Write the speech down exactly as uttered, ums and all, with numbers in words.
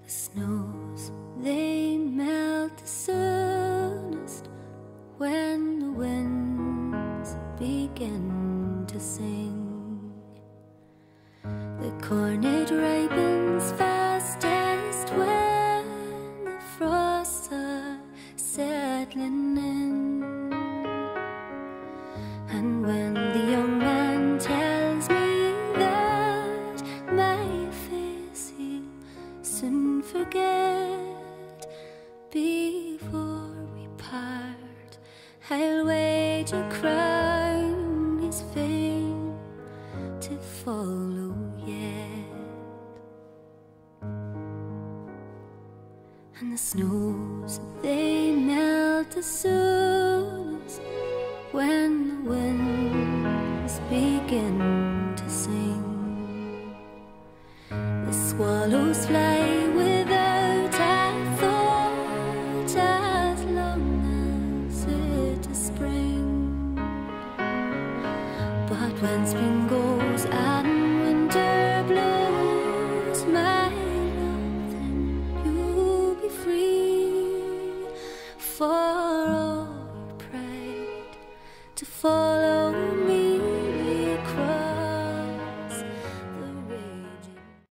Snows, they melt the soonest when the winds begin to sing. The corn it ripens fastest when the frosts are settling in. And when the young man tells me that my face he'll soon forget, before we part I'll wager crown his fame to follow yet. And the snows, they melt the soonest when the winds begin to sing. The swallows fly